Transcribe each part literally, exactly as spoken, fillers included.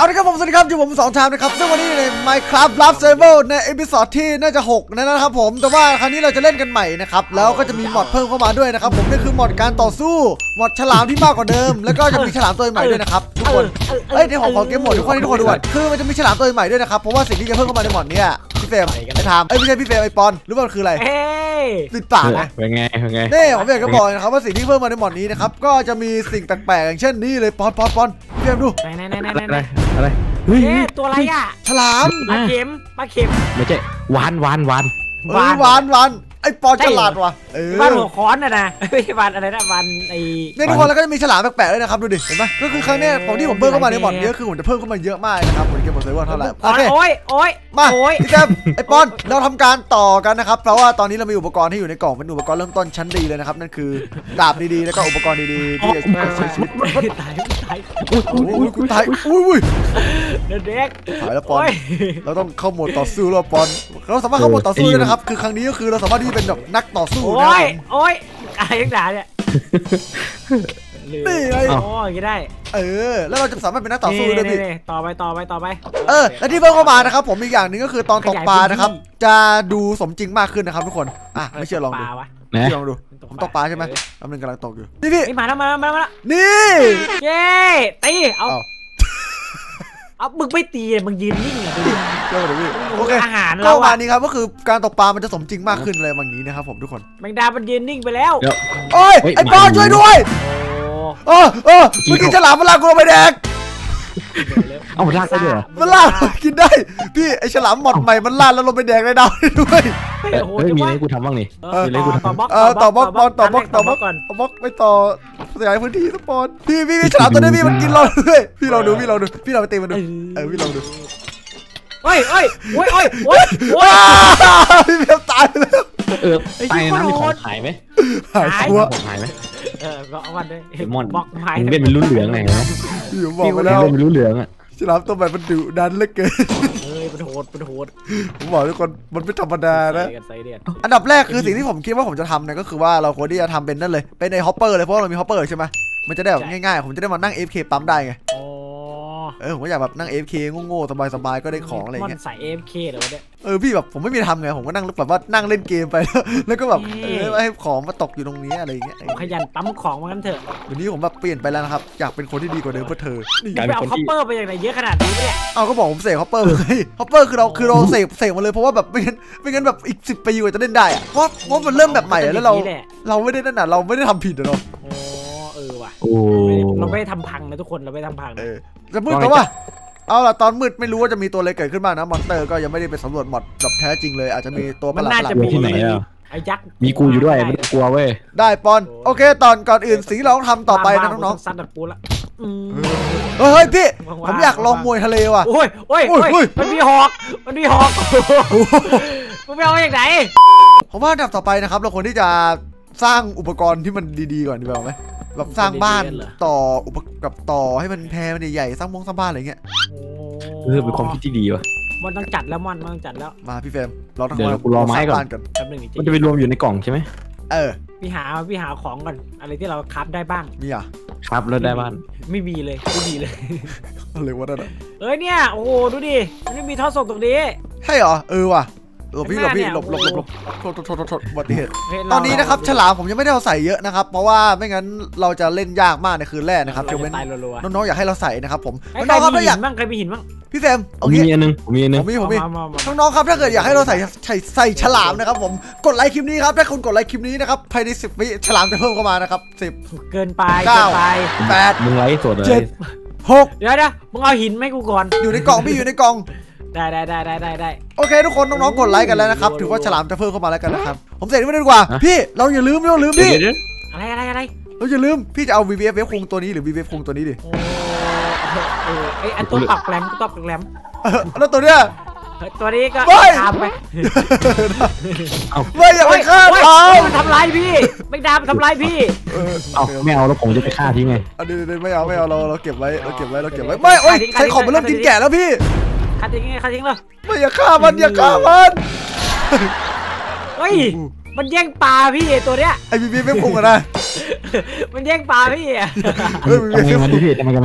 เอาละครับผมสวัสดีครับอยู่ผมสองชามนะครับซึ่งวันนี้ใน Minecraft Love Survival ในเอพิโซดที่น่าจะหกนะครับผมแต่ว่าครั้งนี้เราจะเล่นกันใหม่นะครับแล้วก็จะมีมอดเพิ่มเข้ามาด้วยนะครับผมนี่คือมอดการต่อสู้มอดฉลามที่มากกว่าเดิมแล้วก็จะมีฉลามตัวใหม่ด้วยนะครับทุกคนเอ้ยเดี๋ยวผมขอเกมโหมดทุกคนทุกคนดูก่อนคือมันจะมีฉลามตัวใหม่ด้วยนะครับเพราะว่าสิ่งที่จะเพิ่มเข้ามาในมอดนี้พี่เฟรมไอ้ทามเอ้ยไม่ใช่พี่เฟรมไอ้ปอนหรือว่ามันคืออะไรติดปากไงเป็นไงเป็นไงนี่ผมอยากจะบอกนะครับว่าสิ่งที่เพิ่มมาในมอดนี้นะครับก็จะมีสิ่งแปลกๆอย่างเช่นนี่เลยปอนปอนปอนพี่เฟรมดูอะไรอะไรเฮ้ยตัวอะไรอ่ะฉลามปลาเข็มปลาเข็มไม่ใช่วานวานวานวานวานวานไอ้ปอนฉลาดว่ะเออวานหัวค้อนน่ะนะไม่ใช่วานอะไรนะวานไอ้เนี่ยทุกคนแล้วก็จะมีฉลามแปลกๆด้วยนะครับดูดิเห็นไหมก็คือครั้งนี้ผมที่ผมเพิ่มเข้ามาในมอดนี้ก็คือผมจะเพิ่มเข้ามาเยอะมากนะครับผมเกมหมดเลยว่าเท่าไหร่โอเคโอ้ยโอ้ยมาพี่แซมไอ้ปอนเราทำการต่อกันนะครับเพราะว่าตอนนี้เรามีอุปกรณ์ที่อยู่ในกล่องเป็นอุปกรณ์เริ่มต้นชั้นดีเลยนะครับนั่นคือดาบดีๆแล้วก็อุปกรณ์ดีๆที่จะใช้ชีวิตตายตายอุ้ยอุ้ยกูตายอุ้ยอุ้ยเด็กตายแล้วปอนเราต้องเข้าโหมดต่อสู้แล้วปอนเราสามารถเข้าโหมดต่อสู้ได้นะครับคือครั้งนี้ก็คือเราสามารถที่จะเป็นแบบนักต่อสู้โอ้ยโอ้ยอะไรยังด่าเนี่ยนี่ไงโอ้ยได้เออแล้วเราจะสามารถเป็นนักต่อสู้ได้พี่ต่อไปต่อไปต่อไปเออและที่เพิ่มเข้ามานะครับผมอีกอย่างหนึ่งก็คือตอนตกปลานะครับจะดูสมจริงมากขึ้นนะครับทุกคนอ่ะไม่เชื่อลองดูลองดูผมตกปลาใช่ไหมกำลังกำลังตกอยู่นี่พี่มาแล้วมาแล้วมาแล้วนี่เย้ตีเอาเอามึงไม่ตีมึงยืนนิ่งเลยเจ้าเลยพี่โอเคอาหารเราวันนี้ครับก็คือการตกปลามันจะสมจริงมากขึ้นเลยบางนี้นะครับผมทุกคนแมงดามันยืนนิ่งไปแล้วโอ้ยไอ้ปอนช่วยด้วยโอ้เออเมื่อกี้ฉลามมันลากกูลงไปแดกเอามันลากได้ด้วยมันลากกินได้พี่ไอ้ฉลามหมดใหม่มันลากแล้วลงไปแดกได้ดาวด้วยเฮ้ยมีอะไรกูทำบ้างนี่มีอะไรกูทำเออต่อบล็อกบอลต่อบล็อกต่อบล็อกก่อนบล็อกไปต่อขยายพื้นที่สปอนพี่พี่ฉลามตัวนี้พี่มันกินเราด้วยพี่เราดูพี่เราดูพี่เราไปตีมันดูเออพี่เราดูเฮ้ยเฮ้ยโอ้ยโอ้ยโอ้ยโอ้ยพี่เพียบตายแล้วเออตายน้ำมีของหายไหมหายตัวหายไหมเออก็เอาวันเลยมอนบอกหายเป็นเป็นรุ่นเหลืองไงนะพี่บอกไปแล้วเป็นรุ่นเหลืองอ่ะฉลามตัวใหม่มันดุดันเหลือเกินเฮ้ยมันโหดมันโหดผมบอกทุกคนมันไม่ธรรมดานะอันดับแรกคือสิ่งที่ผมคิดว่าผมจะทำเนี่ยก็คือว่าเราควรที่จะทำเป็นนั่นเลยเป็นในฮอปเปอร์เลยเพราะเรามีฮอปเปอร์ใช่ไหมมันจะได้แบบง่ายๆผมจะได้มานั่ง เอฟ เค ปั๊มได้ไงเออผมอยากแบบนั่ง เอฟ เค โง่ๆสบายๆก็ได้ของอะไรเงี้ยมันใส่ เอฟ เค เหรอเนี่ยเออพี่แบบผมไม่มีทำไงผมก็นั่งแบบว่านั่งเล่นเกมไปแล้วก็แบบเออให้ของมาตกอยู่ตรงนี้อะไรเงี้ยขยันปั๊มของมากันเถอะเดี๋ยวนี้ผมแบบเปลี่ยนไปแล้วนะครับอยากเป็นคนที่ดีกว่าเดิมเพื่อเธอไปเอาฮอปเปอร์ไปอย่างไรเยอะขนาดนี้เนี่ยเอาก็บอกผมเสกฮอปเปอร์เลยฮอปเปอร์คือเราคือเราเสกเสกมาเลยเพราะว่าแบบไม่งั้นไม่งั้นแบบอีกสิบปีกว่าจะเล่นได้อะเพราะเพราะมันเริ่มแบบใหม่แล้วเราเราไม่ได้นั่นน่ะเราไม่ได้ทำผิดอะเนาะเออว่ะเราไม่ได้ทำพังนะทุกคนเราไม่ทำพังเออจะมืดแต่ว่าเอาล่ะตอนมืดไม่รู้ว่าจะมีตัวอะไรเกิดขึ้นบ้างนะมอนสเตอร์ก็ยังไม่ได้ไปสำรวจหมดแบบแท้จริงเลยอาจจะมีตัวประหลาดๆที่ไหนอ่ะไอ้ยักษ์มีกูอยู่ด้วยไม่ต้องกลัวเว้ยได้ปอนโอเคตอนก่อนอื่นสิ่งที่เราต้องทำต่อไปนะน้องๆซัดดัดปูละเฮ้ยพี่ผมอยากลองมวยทะเลว่ะโอ้ยโอ้ยโอ้ยมันมีหอกมันมีหอกมึงไปเอาอย่างไหนผมว่าอันดับต่อไปนะครับเราควรที่จะสร้างอุปกรณ์ที่มันดีๆก่อนดีกว่าไหมแบบสร้างบ้านต่ออุปกับต่อให้มันแพร่มันใหญ่ๆสร้างมงสร้างบ้านอะไรเงี้ยเออเป็นความคิดที่ดีว่ะมันต้องจัดแล้วมันต้องจัดแล้วมาพี่เฟรมเราต้องกูรอไม้ก่อนมันจะไปรวมอยู่ในกล่องใช่ไหมเออพี่หาพี่หาของก่อนอะไรที่เราคราฟได้บ้างมีอ่ะครับแล้วได้บ้านไม่มีเลยไม่มีเลยอะไรวะนั่นเอ้ยเนี่ยโอ้โหดูดิมันไม่มีท่อส่งตรงนี้ใช่เหรอเออว่ะหลบพี่หลบพี่หลบหลบหลบหลบโทษโทษโทษโทษอุบัติเหตุตอนนี้นะครับฉลามผมยังไม่ได้เอาใส่เยอะนะครับเพราะว่าไม่งั้นเราจะเล่นยากมากในคืนแรกนะครับยกเว้นน้องๆอยากให้เราใส่นะครับผมน้องๆครับถ้าอยากบ้างใครมีหินบ้างพี่แซมผมมีอันนึงผมมีอันนึงผมมีผมมีน้องๆครับถ้าเกิดอยากให้เราใส่ใส่ใส่ฉลามนะครับผมกดไลค์คลิปนี้ครับถ้าคุณกดไลค์คลิปนี้นะครับภายในสิบวิฉลามจะเพิ่มเข้ามานะครับสิบเกินไปเก้าแปดมึงไลค์สดเลยเจ็ดหกเดี๋ยวนะมึงเอาหินให้กูก่อนอยู่ในกล่องพี่อยู่ในกล่องได้ได้ได้ได้ได้โอเคทุกคนน้องๆกดไลค์กันแล้วนะครับถือว่าฉลามจะเพิ่มเข้ามาแล้วกันนะครับผมเสร็จไม่ได้ดีกว่าพี่เราอย่าลืมเราลืมพี่อะไรอะไรอะไรเราอย่าลืมพี่จะเอา วี วี เอฟ เวฟคุงตัวนี้หรือ วี วี เอฟ คุงตัวนี้ดิไอ้ตัวปรับแรมตัวปรับแรมแล้วตัวเนี้ยตัวนี้ก็ทำไปไม่อย่าไปฆ่าเขามันทำลายพี่ไม่ดามทำลายพี่เอาไม่เอาแล้วผมจะไปฆ่าทิ้งไงอันนี้ไม่เอาไม่เอาเราเราเก็บไว้เราเก็บไว้เราเก็บไว้ไม่โอ้ยใช้ของมันเริ่มกินแก่แล้วพี่ฆ่าทิ้งฆ่าทิ้งเลยไม่อย่าฆ่ามันอย่าฆ่ามันเฮ้ยมันแย่งปลาพี่ตัวเนี้ยไอ้พี่พี่ไม่พุ่งกันนะมันแย่งปลาพี่เฮ้ยทำไมมันดิพี่ทำไมกันมันดิ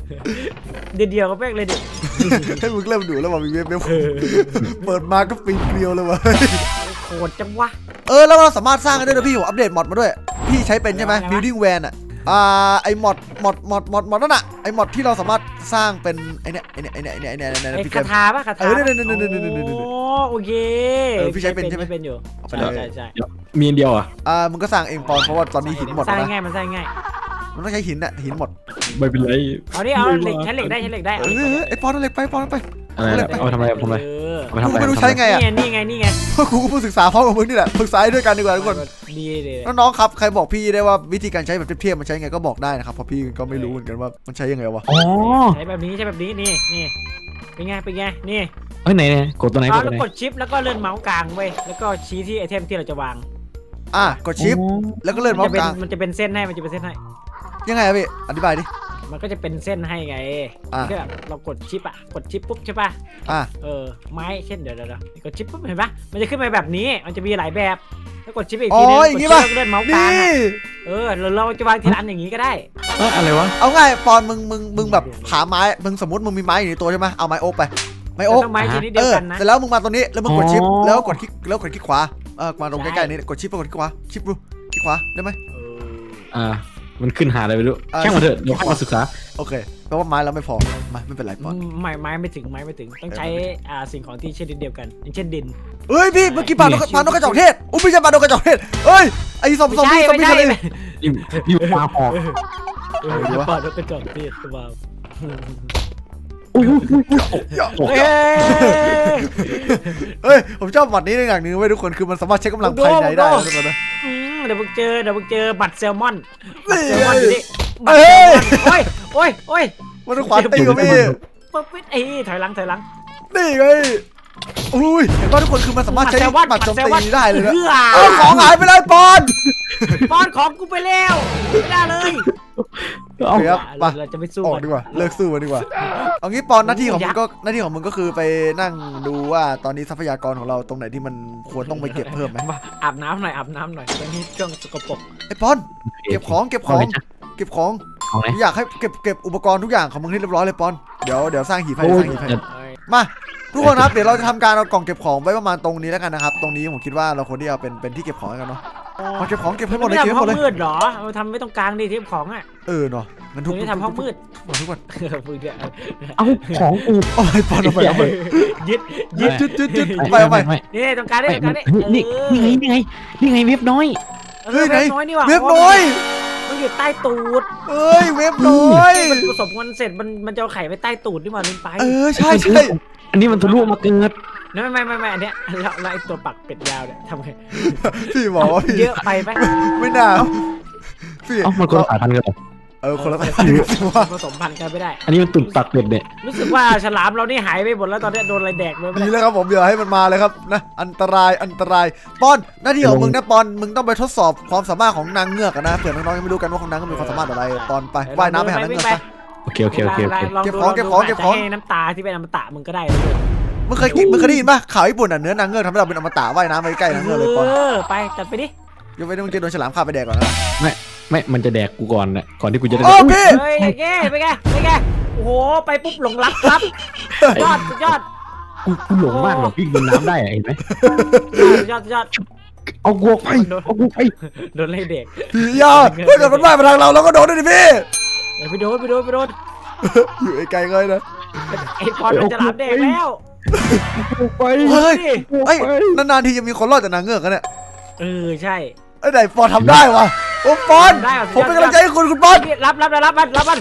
เดียวเดียวก็แป้งเลยดิให้มึงเริ่มดูแล้วว่ามีเว็บเว็บเปิดมาก็ปีนเกลียวเลยวะโคตรจังวะเออแล้วเราสามารถสร้างกันได้ด้วยพี่ผมอัปเดตมอดมาด้วยพี่ใช้เป็นใช่ไหม building van อ่ะอ่าไอมอดมอดมอดมอดมอดนั่นน่ะไอมอดที่เราสามารถสร้างเป็นไอเนี้ยไอเนี้ยไอเนี้ยไอเนี้ยไอเนี้ยไอเนี้ยไอ้พี่คาถาป่ะคาถาเออเนี่ยเนี่ยเนี่ยเนี่ยเนี่ยเนี่ยโอ้โอเคเออพี่ใช้เป็นใช่ไหมเป็นอยู่ไปใช่เลยใช่ใช่มีอันเดียวอ่ะอ่ามึงก็สร้างเองปอนเพราะว่าตอนนี้หินหมดสร้างนะง่ายมันสร้างง่ายมันต้องใช้หินอ่ะหินหมดไม่เป็นไรเอาดิเอาเหล็กใช้เหล็กได้ใช้เหล็กได้เออไอปอนเอาเหล็กไปปอนเอาไปอะไรเอาทำอะไรทำอะไรเออเอาทำกูอะไรไม่รู้ใช้ไงอ่ะนี่ไงนี่ไงนี่ไงเพราะกูก็เพิ่งศึกษาพร้อมกับมึงนี่แหละปรึกษาด้วยกันดีกว่าทุกคนดีเลยน้องๆครับใครบอกพี่ได้ว่าวิธีการใช้แบบเทียบๆมันใช้ไงก็บอกได้นะครับเพราะพี่ก็ไม่รู้เหมือนกันว่ามันใช้ยังไงวะอ๋อใช้แบบนี้ใช้แบบนี้นี่นี่เป็นไงเป็นไงนี่เฮ้ยไหนเนี่ยกดตัวไหนกเราดตัวไหนกดชิปแล้วก็เลื่อนเมาส์กลางไว้แล้วก็ชี้ที่ไอเทมที่เราจะวางอ่ะกดชิปแล้วก็เลื่อนมัเมาจะส์เป็นกลางมันจะเป็นเส้นให้มันจะเป็นเส้นให้ยังไงอะพี่อธิบายดิมันก็จะเป็นเส้นให้ไงอ่ะก็แบบเรากดชิปอ่ะกดชิปปุ๊บใช่ป่ะอ่ะเออไม้เช่นเดี๋ยวเดี๋ยวกดชิปปุ๊บเห็นปะมันจะขึ้นมาแบบนี้มันจะมีหลายแบบถ้ากดชิปอีกทีนึงกดชิปแล้วเลื่อนเมาส์กลางนี่เออเราเราจะวางทีละอันอย่างนี้ก็ได้เอออะไรวะเอาง่ายปอนมึงมึงมึงแบบหาไม้มึงสมมติมึงมีไม้อยู่ในตัวใช่ไหมเอาไม้โอ๊กไปไม้โอ๊กต้องไม้ชนิดเดีเอยวอกันนะเสร็จแล้วมึงมาตรงนี้แล้วมึงกดชิปแล้วกดคลิกแล้วกดคลิกขวาเออมาตรงใกล้ๆนี้กดชิปแล้วกดคลิกขวาชิปดูคลิกขวาได้ไหมเอออ่ามันขึ้นหาอะไรไม่รู้อ่าแค่มาเถอะเดี๋ยวค่อยมาศึกษาโอเคแปลว่าไม้เราไม่พอมาไม่เป็นไรปอนไม้ไม้ไม่ถึงไม้ไม่ถึงต้องใช้อ่าสิ่งของที่ชนิดเดียวกันอย่างเช่นดินเฮ้ยพี่เมื่อกี้ปานกปานกกระจอกเทศอุ้ยไม่ใช่ปานกกระจอกเทศเฮ้ยไอ้ซอมซอมบี้ซอมบี้ทะเลนี่นี่มาหอกเออจะปาดแล้วกระจอกเทศตัวอุ้ยอุ้ยอุ้ยอุ้ยเฮ้ยเฮ้ยผมชอบบัตรนี้ในอย่างหนึ่งเว้ยทุกคนคือมันสามารถเช็คกำลังภายในได้ทุกคนนะอืมเดี๋ยวมึงเจอเดี๋ยวมึงเจอบัตรแซลมอนบัตรนี่แซลมอนอยู่นี่บัตรเอ้แซลยมอนโอ้ยโอ้ยโอ้ยมันต้องขวานตีกับพี่ปุ๊บปิ๊ดไอ้ถอยหลังถอยหลังนี่ไงอุ้ยเห็นป่ะทุกคนคือมันสามารถใช้แซลมอนบัตรโจมตีได้เลยนะเพื่อเอาของหายไปเลยปอนป้อนของกูไปแล้วไม่ได้เลยโอเคครับมาเราจะไปสู้ออกกันดีกว่าเลิกสู้กันดีกว่าเอางี้ปอนหน้าที่ของมึงก็หน้าที่ของมึงก็คือไปนั่งดูว่าตอนนี้ทรัพยากรของเราตรงไหนที่มันควรต้องไปเก็บเพิ่มไหมมาอาบน้ำหน่อยอาบน้ำหน่อยตอนนี้ช่วงสกปรกไอ้ปอนเก็บของเก็บของเก็บของเอาไหนอยากให้เก็บเก็บอุปกรณ์ทุกอย่างของมึงให้เรียบร้อยเลยปอนเดี๋ยวเดี๋ยวสร้างหีบให้โอ้สยร้างหีบให้เดี๋ยวเอ้ยมาทุกคนครับเดี๋ยวเราจะทำการเอากล่องเก็บของไว้ประมาณตรงนี้แล้วกันนะครับตรงนี้ผมคิดว่าเราควรที่เอาเป็นเป็นที่เก็บของกันเนาะเอาเก็บของเก็บให้หมดเลยไม่เก็บทำให้ห้หมดเลยองมืดเหรอเอาทำไม่ตรงกลางดิที่ของอ่ะเออเนาะงั้นตทุรกงนี้ทำห้องมืดทุกคนเออมืดเนี่ยเอาของกูโอ้ยปอนเอาไปเอาไปยึดยึดยึดยึดยึดไปเอาไปไม่นี่ตรงกลางนี่ตรงกลางนี่นี่นี่ไงนี่ไงนี่ไงเว็บน้อยเฮ้ยน้อยนี่ว่ะเว็บน้อยมันอยู่ใต้ตูดเอ้ยเว็บน้อยมันผสมกันเสร็จมันมันจะเอาไข่ไว้ใต้ตูดนี่หว่าลืมไปเออใช่ใช่อันนี้มันทะลุมาเกิดไม่ไม่ไม่ไม่อันเนี้ยแล้วแล้วไอ้ตัวปักเป็ดยาวเนี่ยทำไงพี่บอกว่าพี่เยอะไปไหมไม่น่าพี่เอ้ามันคนละสายพันธุ์กันเหรอเออคนละสายพันธุ์ว่าผสมพันธุ์กันไม่ได้อันนี้มันตุ่นตักเป็ดเนี่ยรู้สึกว่าฉลามเรานี่หายไปหมดแล้วตอนนี้โดนอะไรแดกเลยดีแล้วครับผมอย่าให้มันมาเลยครับนะอันตรายอันตรายปอนหน้าที่ของมึงนะปอนมึงต้องไปทดสอบความสามารถของนางเงือกนะเผื่อน้องๆยังไม่รู้กันว่าของนางก็มีความสามารถอะไรปอนไปว่ายน้ำไปหานางเงือกไปโอเคโอเคโอเคโอเคลองเก็บดูของเก็บของเก็บของาจจะให้น้ำตาที่เป็นอมตะมึงก็ได้มึงเคยกินมึงเคยได้ยินป่ะข่าวญี่ปุ่นอ่ะเนื้อนางเงือกทำให้เราเป็นอมตะว่ายน้ำไปใกล้นางเงือกเลยปอนเออไปจัดไปดิยกเว้นมึงจะโดนฉลามฆ่าไปแดกก่อนนะไม่มันจะแดกกูก่อนแหละก่อนที่กูจะได้โอ้พี่เฮ้ยแกไปแกไปแกโอ้โหไปปุ๊บหลงรักครับยอดยอดกูกูหลงมากหรอกพี่กินน้ำได้เห็นไหมยอดยอดเอากูไปเอากูไปโดนไล่เด็กพี่ยาถ้าเกิดมันว่ายมาทางเราเราก็โดนด้วยดิพี่ไปโดนไปโดนไปโดนอยู่ไกลๆเลยนะไอ้พอมันจะหลับเด็กแล้วไปเฮ้ยเฮ้ยนานๆทีจะมีคนรอดจากนางเงือกกันเนี่ยเออใช่ไอ้ไหนปอนทำได้วะโอ้ปอนผมเป็นกำลังใจให้คุณคุณปอนรับรับรับมันรับมัน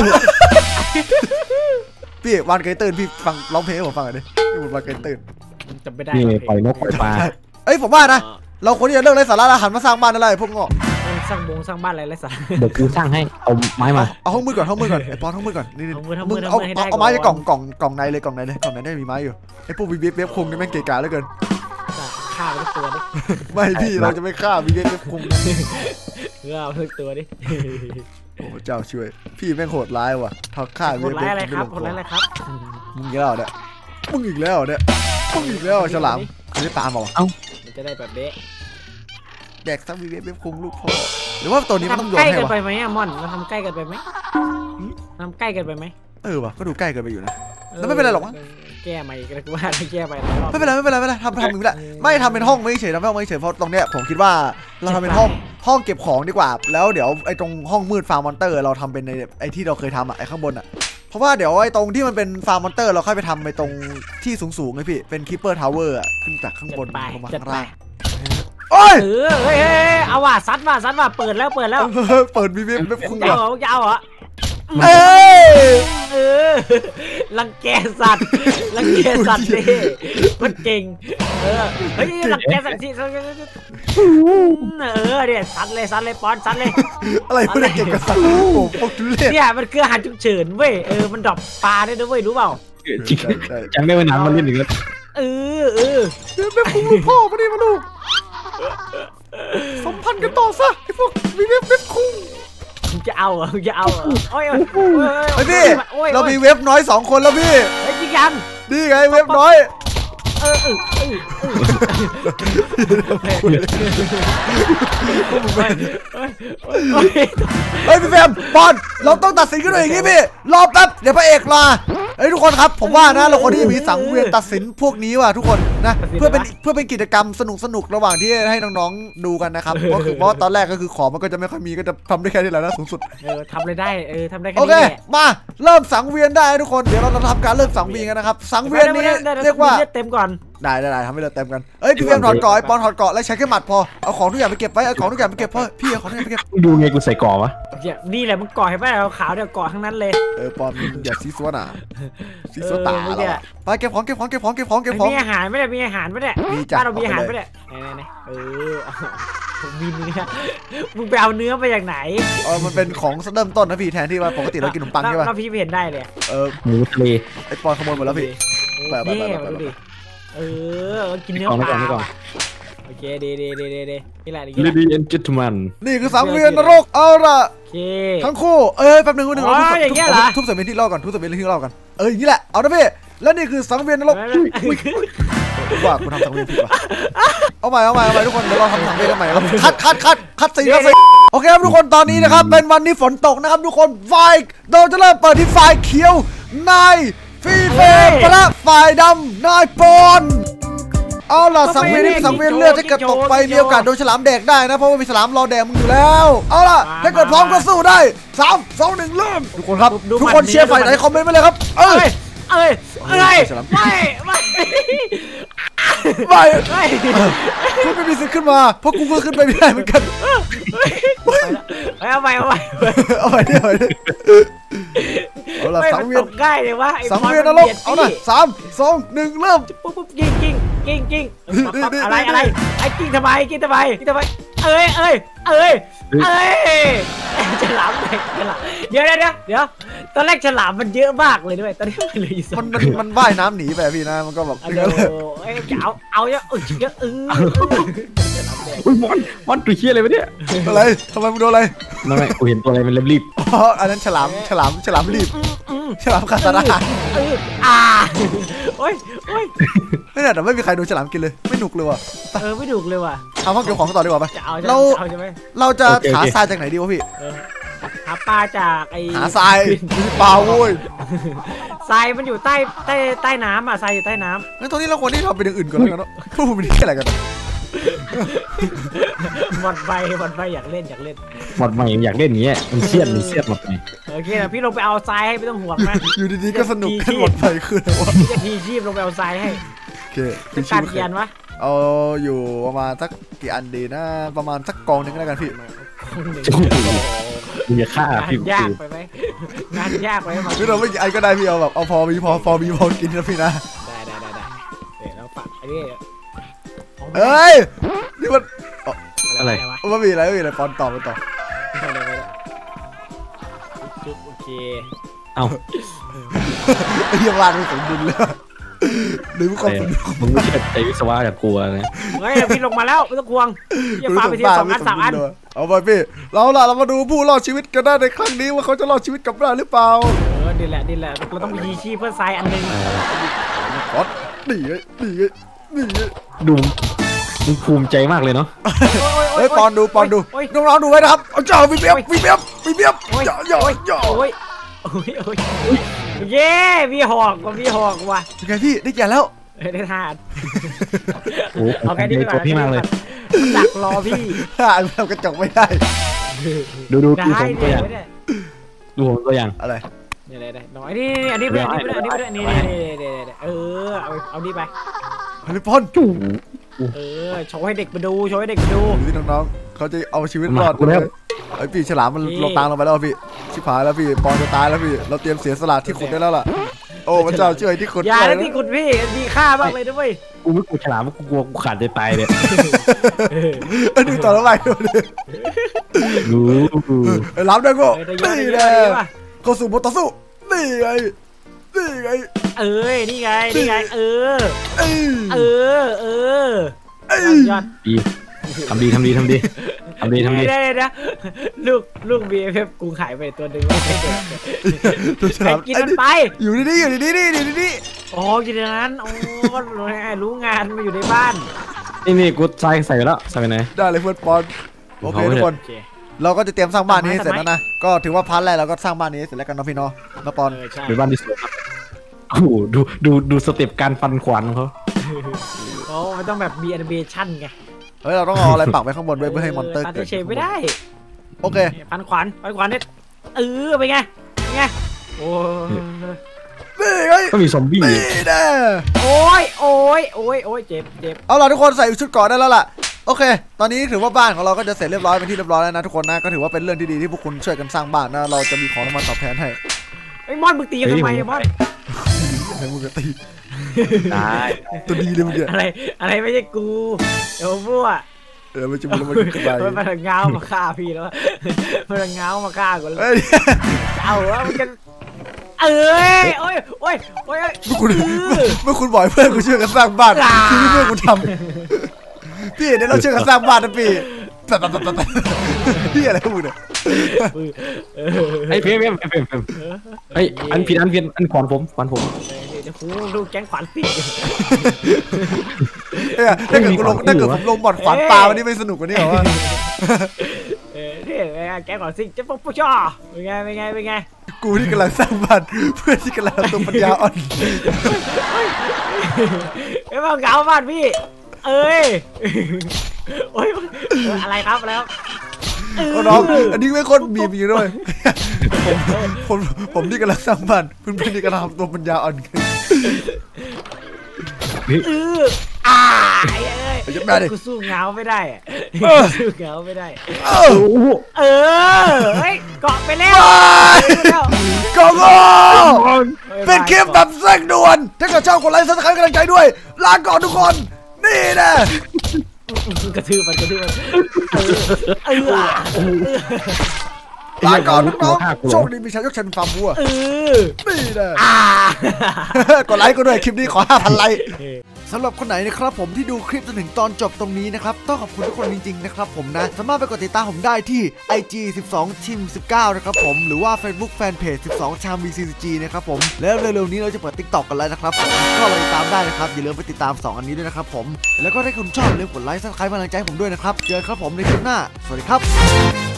พี่วานเกยตื่นพี่ฟังร้องเพลงให้ผมฟังหน่อยดิพี่วานเกยตื่นจำไม่ได้นี่ปล่อยนกปล่อยปลาเอ้ยผมว่านะเราควรที่จะเลิกไร้สาระแล้วหันมาสร้างบ้านอะไรพวกงอกสร้างบงสร้างบ้านอะไรไรสักเดี๋ยวกูสร้างให้เอาไม้มาเอาห้องมือก่อนห้องมือก่อนไอ้ปอนห้องมือก่อนนี่มึงเอาเอาไม้จากกล่องกล่องกล่องในเลยกล่องในเลยกล่องในได้มีไม้อยู่ไอ้พวกวีเวฟคงนี่แม่งเกะกะเหลือเกินฆ่าไปทุกตัวดิไม่พี่เราจะไม่ฆ่าวีเวฟคงเออเอาทุกตัวดิโอ้เจ้าช่วยพี่แม่งโหดร้ายว่ะทักฆ่าวีคนเวฟร้ายอะไรครับคนร้ายอะไรครับมึงอีกแล้วเนี่ยมึงอีกแล้วเนี่ยมึงอีกแล้วฉลามไม่ได้ตามเหรอมันจะได้แบบเบ๊ะแดกซักวีเวฟคงลูกพ่อหรือว่าตัวนี้มันต้องโยใกล้นให้กันวะไปไหมอะม่อนมันทำใกล้กันไปไหมทำใกล้กันไปไหมเออวะก็ดูใกล้เกินไปอยู่นะแล้วไม่เป็นไรหรอกมั้งแก้ใหม่กันกูว่าแก้ไปไม่เป็นไรไม่เป็นไรไม่เป็นไรทำทำอย่างนี้แหละไม่ทำเป็นห้องไม่เฉยทำเป็นห้องไม่เฉยเพราะตรงเนี้ยผมคิดว่าเราทำเป็นห้องห้องเก็บของดีกว่าแล้วเดี๋ยวไอ้ตรงห้องมืดฟาร์มมอนเตอร์เราทำเป็นในไอ้ที่เราเคยทำอ่ะไอ้ข้างบนอ่ะเพราะว่าเดี๋ยวไอ้ตรงที่มันเป็นฟาร์มมอนเตอร์เราค่อยไปทำไปตรงที่สูงๆไงพี่เป็นคีปเปอร์ทาวเวอร์อ่ะขึ้นจากข้างบนลงมาข้างล่างโอ้ยเออเฮ้ยเอาว่ะซัดว่ะซัดว่ะเปิดแล้วเปิดแล้วเปิดมีเว็บเว็บคุ้งเหรอยาวเหรอเอ้ยเออรังแกสัตว์รังแกสัตว์ดิมันเก่งเออเฮ้ยรังแกสัตว์ที่เออเนี่ยซัดเลยซัดเลยป้อนซัดเลยอะไรไม่ได้เก่งกับสัตว์โอ้โหพวกทุเรศเนี่ยมันคืออาหารฉุกเฉินเว้ยเออมันดรอปปลาได้ด้วยเว้ยรู้เปล่าจริงจังได้วันนั้นมันเล่นอีกแล้วเออเออเดี๋ยวแม่คุ้งพ่อมาดิมาลูกสมพันธ์กันต่อซะไอ้พวกมีเว็บเว็บคุ้งจะเอาเหรอจะเอาเหรอโอ้ยไอ้พี่เรามีเว็บน้อยสองคนแล้วพี่ไอ้จริงยังนี่ไงเว็บน้อยเออเออเออเฮ้ยพี่แฟมบอลเราต้องตัดสินกันหน่อยอย่างงี้พี่รอแป๊บเดี๋ยวพระเอกมาเฮ้ยทุกคนครับผมว่านะเราคนที่มีสังเวียนตัดสินพวกนี้ว่ะทุกคนนะเพื่อเป็นเพื่อเป็นกิจกรรมสนุกสนุกระหว่างที่ให้น้องๆดูกันนะครับก็คือเพราะตอนแรกก็คือของมันก็จะไม่ค่อยมีก็จะทำได้แค่นี้แหละนะสูงสุดเออทำเลยได้เออทำได้แค่นี้โอเคมาเริ่มสังเวียนได้ทุกคนเดี๋ยวเราจะทำการเริ่มสังเวียนกันนะครับสังเวียนนี้เรียกว่าเต็มก่อนได้ได้ทำให้เราเต็มกันเอ้ยพี่เฟียมถอดเกาะไอ้ปอนถอดเกาะแล้วใช้แค่หมัดพอเอาของทุกอย่างไปเก็บไว้เอาของทุกอย่างไปเก็บพ่อพี่เอาของทุกอย่างไปเก็บดูไงกูใส่เกาะวะนี่แหละมึงเกาะให้ไปเอาขาวเดี๋ยวเกาะทั้งนั้นเลยเออปอนอย่าซีซัวหน่ะซีซัวตาเราไปเก็บของเก็บของเก็บของเก็บของเก็บของมีอาหารไม่ได้มีอาหารไม่ได้บ้านเรามีอาหารไม่ได้ไหนๆเออมีเนื้อมึงไปเอาเนื้อไปจากไหนเออมันเป็นของเริ่มต้นนะพี่แทนที่ว่าปกติเรากินขนมปังใช่ป่ะเราพี่เห็นได้เลยเออหมูทะเลไอ้ปอนขโมยหมดแล้วพี่ไปไปไปไปดิเออกินเนื้อปลาโอเคดีดีดีดีดีนี่แหละนี่แหละ Ladies and gentlemen นี่คือสังเวียนนรกเอาละทั้งคู่เอ้ยแป๊บนึงแป๊บนึงเราทุบสังเวียนที่รอก่อนทุบสังเวียนที่รอก่อนเอออย่างนี้แหละเอานะพี่แล้วนี่คือสังเวียนนรกว่าคุณทำสังเวียนผิดว่ะเอาใหม่เอาใหม่เอาใหม่ทุกคนเดี๋ยวเราทำสังเวียนกันใหม่ครับคัดคัดคัดคัดสีคัดสีโอเคครับทุกคนตอนนี้นะครับเป็นวันที่ฝนตกนะครับทุกคนไฟเราจะเริ่มเปิดที่ไฟเขียวนายฟีเฟย์ปะไฟดำนายปอนเอาล่ะสังเวียนนี้เป็นสังเวียนเลือดถ้าเกิดตกไปมีโอกาสโดนฉลามแดกได้นะเพราะว่ามีฉลามรอแดกมึงอยู่แล้วเอาล่ะถ้าเกิดพร้อมก็สู้ได้สามสองหนึ่งเริ่มทุกคนครับทุกคนเชียร์ฝ่ายไหนคอมเมนต์มาเลยครับเอ้ยเอ้ยเอ้ยไม่ไม่ไม่คุณไม่มีสิทธิ์ขึ้นมาเพราะกูก็ขึ้นไปไม่ได้เหมือนกันเอาไปเอาไปเอาไปเอาไปเอาล่ะสังเวียนง่ายเลยวะสังเวียนนรกเอาล่ะสามสองหนึ่งเริ่มปุ๊บปุ๊บยิงยิงยิงยิงอะไรอะไรไอ้กินทำไมกินทำไมกินทำไมเอ้ยเอ้ยเอ้ยเอ้ยฉลามฉลามเดี๋ยวเดี๋ยวเดี๋ยวตอนแรกฉลามมันเยอะมากเลยด้วยตอนนี้มันเหลืออยู่มันมันมันว่ายน้ำหนีไปพี่นะมันก็แบบเอ้ยเอาเอาเยอะเออเยอะเอออุ้ยมอนมอนตัวเชี่ยอะไรวะเนี่ยอะไรทำไมมึงโดนอะไรไม่ไม่กูเห็นตัวอะไรมันรีบอ๋ออันนั้นฉลามฉลามฉลามรีบฉลามขาดสารอาหารอ่าโอ้ยโอ้ยไม่เนี่ยแต่ไม่มีใครโดนฉลามกินเลยไม่หนุกเลยว่ะเออไม่หนุกเลยว่ะทำห้องเก็บของต่อดีกว่าปะเราเราจะหาทรายจากไหนดีวะพี่หาปลาจากไอหาทรายมีปลาโว้ยทรายมันอยู่ใต้ใต้ใต้น้ำอ่ะทรายอยู่ใต้น้ำงั้นตรงนี้เราควรที่ทำเป็นอย่างอื่นก่อนแล้วกันเนาะพวกมันนี่อะไรกันหมดใบหมดใบอยากเล่นอยากเล่นหมดใบอยากเล่นอย่างเงี้ยมันเชี่ยนมันเชี่ยนหมดไปโอเคนะพี่ลงไปเอาทรายให้ไม่ต้องห่วงนะอยู่ดีๆก็สนุกขึ้นหมดไปคืออะไรวะพี่จะทีชีพลงไปเอาทรายให้โอเคจะการเกียนวะเอาอยู่ประมาณสักกี่อันดีนะประมาณสักกองนึงแล้วกันพี่มึงจะฆ่าพี่ยากไปไหมงานยากไปไหมพี่เราไม่กี่อันก็ได้พี่เอาแบบเอาพอมีพอพอมีพอกินนะพี่นะได้ได้ได้ได้เดี๋ยวเราปักไอ้นี่เอ้ยนี่มันอะไรไม่มีอะไรไม่มีอะไรปอนต่อไปต่อโอเคเอาเยี่ยมมากเลยสมดุลเลยหรือความสมดุลมึงไม่ใช่ไอวิศวะแบบกลัวนะเฮ้ยพี่ลงมาแล้วไม่ต้องควงอย่าฟาไปทีสองอันสามอันเอาไปพี่เราล่ะเรามาดูผู้รอดชีวิตกันได้ในครั้งนี้ว่าเขาจะรอดชีวิตกับเราหรือเปล่าเออดีแหละดีแหละเราต้องมีชีพเพื่อทรายอันหนึ่งก๊อตดีไงดีไงดีไงดูมึงภูมิใจมากเลยเนาะเฮ้ยปอนดูปอนดูน้องๆดูไว้นะครับเอาเจ้าวีเบียบวีเบียบวีเบียบอย่าอย่าอย่าโอ้ยโอ้ยโอ้ยเย้มีหอกว่ะมีหอกว่ะเป็นไงพี่ได้แก่แล้วเออได้ทานโอ้โหเอาแค่นี้ไปก่อนตัวพี่มากเลยดักรอพี่อ่านแบบกระจกไม่ได้ดูดูได้ดูผมตัวเนี่อย ย่างเนี่ยดูผมตัวอย่างอะไรนี่เลยได้น้อยนี่อันนี้ไปอันนี้ไปอันนี้ไปนี่นี่นี่เออเอาเอานี่ไปฮาริพอนจู่เออโชว์ให้เด็กมาดูโชว์ให้เด็กมาดูพี่น้องๆเขาจะเอาชีวิตรอดไอ้พี่ฉลามมันลงตางลงไปแล้วพี่ชิบหายแล้วพี่ปอนจะตายแล้วพี่เราเตรียมเสียสละที่ขุดได้แล้วล่ะโอ้พระเจ้าช่วยที่ขุดอย่านะที่คุณพี่มีค่ามากเลยด้วยกูไม่กลัวฉลามกูกลัวกูขาดใจตายเลยไอ้ดูต่อแล้วไปดูดิรู้ไอ้ล้ำได้ก็เออได้เยอะนี่ได้เยแน่อะว่ะเข้าสู่บทต่อสู้นี่ไงนี่ไงเอ้ยนี่ไงนี่ไงเออเอ้ยเออเออเอ้ยยอดดีทำดีทำดีทำดีทำดีทำดีได้ได้ลูกลูกบีเอฟกูขายไปตัวหนึ่งตัวฉลามกินมันไปอยู่นี่อยู่นี่นี่อยู่นี่อ๋อกินอย่างนั้นโอ้รู้งานมาอยู่ในบ้านนี่นี่กูใส่ใส่ไปแล้วใส่ไปไหนได้เลยเพื่อนปอนโอเคทุกคนโอเคเราก็จะเตรียมสร้างบ้านนี้ให้เสร็จแล้วนะก็ถือว่าพาร์ทแรกเราก็สร้างบ้านนี้ให้เสร็จแล้วกันเนาะพี่เนาะนะปอนเออใช่เป็นบ้านที่สวยมากโอ้โหดูดูดูสเต็ปการฟันขวานของเขาโอ้มันต้องแบบมีแอนิเมชั่นไงเฮ้ยเราต้องเอาอะไรปักไว้ข้างบนด้วยเพื่อให้มอนเตอร์ตัดเกิดเฉยไม่ได้โอเคพันขวานพันขวานเนี่ยเออไปไงไปไงโอ้นี่ไงก็มีซอมบี้นี่แน่โอ้ยโอ้ยโอ้ยโอ้ยเจ็บเจ็บเอาล่ะทุกคนใส่ชุดเกราะได้แล้วล่ะโอเค ตอนนี้ถือว่าบ้านของเราก็จะเสร็จเรียบร้อยเป็นที่เรียบร้อยแล้วนะทุกคนนะก็ถือว่าเป็นเรื่องที่ดีที่พวกคุณช่วยกันสร้างบ้านนะเราจะมีของรางวัลตอบแทนให้ไอ้มอนมึงตีทำไมไอ้มอนอะไรมึงจะตีได้ตัวดีเลยมึงเนี่ยอะไรอะไรไม่ใช่กูเดี๋ยวพวกเออมันจะมันมันขึ้นไปมันมันเงามาฆ่าพี่แล้วมันเงามาฆ่ากูแล้วเฮ้ยเอาวะมันจะเอ้ยโอ้ยโอ้ยโอ้ยเมื่อคุณเมื่อคุณบอกให้เพื่อนกูช่วยกันสร้างบ้านคือที่เพื่อนกูทำพี่เดี๋ยวเราช่วยกันสร้างบ้านนะพี่แบบแบบแบบแบบพี่อะไรของมึงเนี่ยไอ้เพี้ยเพี้ยเพี้ยเพี้ยไอ้อันผิดอันผิดอันขวานผมขวานผมเดี๋ยวกูดูแก๊งขวัญสิเอ้ยถ้าเกิดกูลงถ้าเกิดผมลงบอดขวานปลาวันนี้ไม่สนุกกว่านี้เหรอวะเออนี่แก๊งขวัญสิจะปุ๊บปุ๊บช่อเป็นไงเป็นไงเป็นไงกูที่กำลังสร้างบ้านเพื่อนที่กำลังตัวปัญญาอ่อนไอ้บ้าเงาบ้านพี่เอ้ยโอ้ยอะไรครับแล้วน้องอันนี้ไม่คนบีบอยู่ด้วยผมผมผมที่กำลังสร้างบ้านเพื่อนเพื่อนที่กำลังทำตัวปัญญาอ่อนกันเอออ่าเอ้ยจะแม่ดิกูสู้เงาไม่ได้สู้เงาไม่ได้เออเออเฮ้ยเกาะไปแล้วกองโง่เป็นคลิปแบบเร่งด่วนถ้าเกิดชอบกดไลค์ซับสไครต์กำลังใจด้วยลาก่อนทุกคนนี่นะกระทืบมันกระทืบมันเออเออลาก่อนน้องๆโชคดีมีชัยยกชันฟาร์มวัวเออนี่นะอ่ากดไลค์ก็ด้วยคลิปนี้ขอ ห้าพัน ไลค์สำหรับคนไหนนะครับผมที่ดูคลิปจนถึงตอนจบตรงนี้นะครับต้องขอบคุณทุกคนจริงๆนะครับผมนะสามารถไปกดติดตามผมได้ที่ ไอ จี สิบสอง ทีม สิบเก้า นะครับผมหรือว่า Facebook Fanpage สิบสอง ชาม วี ซี ซี จี นะครับผมแล้วเร็วๆนี้เราจะเปิด TikTok กันแล้วนะครับผมก็ไปติดตามได้นะครับอย่าลืมไปติดตามสองอันนี้ด้วยนะครับผมแล้วก็ถ้าคุณชอบอย่าลืมกดไลค์ซับสไครต์กำลังใจให้ผมด้วยนะครับเจอกันครับผมในคลิปหน้าสวัสดีครับ